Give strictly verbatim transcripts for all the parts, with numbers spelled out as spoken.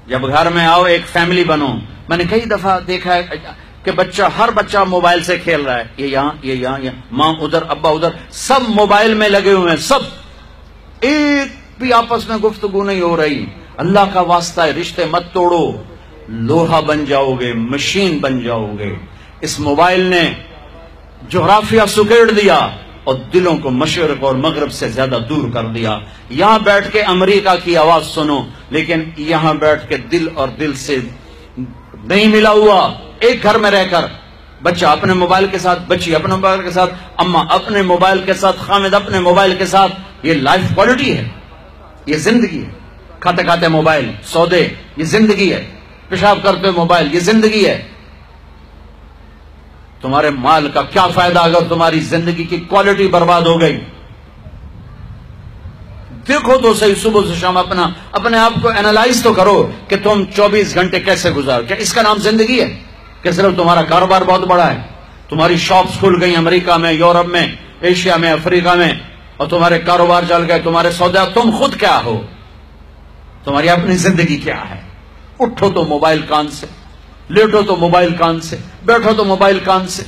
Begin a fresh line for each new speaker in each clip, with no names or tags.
جب گھر میں آؤ ایک فیملی بنو. میں نے کئی دفعہ دیکھا ہے کہ بچہ ہر بچہ موبائل سے کھیل رہا ہے، یہ یہاں یہ یہاں یہ ماں ادھر ابا ادھر، سب موبائل میں لگے ہوئے ہیں، سب ایک بھی آپس میں گفتگو نہیں ہو رہی. اللہ کا واسطہ ہے رشتے مت توڑو، لوہا بن جاؤ گے، مشین بن جاؤ گے. اس موبائل نے جغرافیہ سکیڑ دیا اور دلوں کو مشرق اور مغرب سے زیادہ دور کر دیا. یہاں بیٹھ کے امریکہ کی آواز سنو لیکن یہاں بیٹھ کے دل اور دل سے نہیں ملا ہوا. ایک گھر میں رہ کر بچہ اپنے موبائل کے ساتھ، بچی اپنے موبائل کے ساتھ، اماں اپنے موبائل کے ساتھ، خامد اپنے موبائل کے ساتھ. یہ لائف کوالٹی ہے، یہ زندگی ہے. کھاتے کھاتے موبائل، سودے، یہ زندگی ہے. پیشاب کرتے موبائل، یہ زندگی ہے. تمہارے مال کا کیا فائدہ اگر تمہاری زندگی کی کوالٹی برباد ہو گئی؟ دیکھو تو صحیح، صبح سے شام اپنا اپنے آپ کو اینالائز تو کرو کہ تم چوبیس گھنٹے کیسے گزار. کیا اس کا نام زندگی ہے کہ صرف تمہارا کاروبار بہت بڑا ہے، تمہاری شاپس کھل گئی امریکہ میں، یورپ میں، ایشیا میں، افریقہ میں، اور تمہارے کاروبار چل گئے، تمہارے سودا. تم خود کیا ہو؟ تمہاری اپنی زندگی کیا ہے؟ اٹھو تو موبائل کان سے، لیٹو تو موبائل کان سے، بیٹھو تو موبائل کان سے.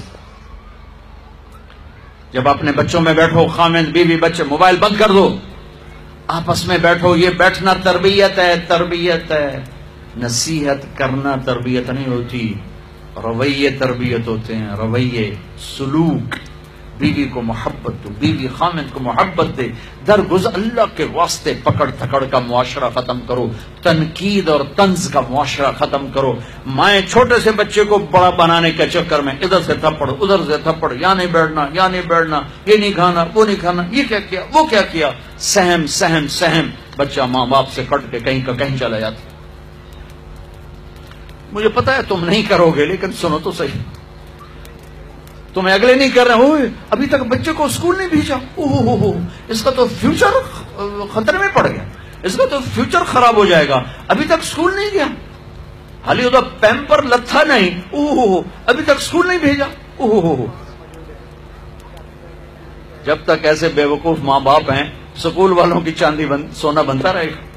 جب اپنے بچوں میں بیٹھو، خامد بیوی بچے، موبائل بند کر دو، آپس میں بیٹھو. یہ بیٹھنا تربیت ہے، تربیت ہے. نصیحت کرنا تربیت نہیں ہوتی، رویے تربیت ہوتے ہیں، رویے، سلوک. بیوی کو محبت دو، بیوی خامد کو محبت دے. درگزر اللہ کے واسطے پکڑ تھکڑ کا معاشرہ ختم کرو، تنقید اور طنز کا معاشرہ ختم کرو. مائیں چھوٹے سے بچے کو بڑا بنانے کے چکر میں ادھر سے تھپڑ ادھر سے تھپڑ، یہاں نہیں بیٹھنا یہاں نہیں بیٹھنا، یہ نہیں کھانا وہ نہیں کھانا، یہ کیا کیا وہ کیا کیا. سہم سہم سہم، بچہ ماں باپ سے کٹ کے کہیں کا کہیں چلا جاتا. مجھے پتا ہے تم نہیں کرو گے لیکن سنو تو صحیح. تمہیں اگلے نہیں کر رہے ہو، ابھی تک بچے کو اسکول نہیں بھیجا، اوہ ہو اس کا تو فیوچر خطرے میں پڑ گیا، اس کا تو فیوچر خراب ہو جائے گا، ابھی تک اسکول نہیں گیا، حالی ادھر پیمپر لتھا نہیں، اوہ ہو ابھی تک اسکول نہیں بھیجا، اوہ ہو. جب تک ایسے بے وقوف ماں باپ ہیں، اسکول والوں کی چاندی بند سونا بنتا رہے گا.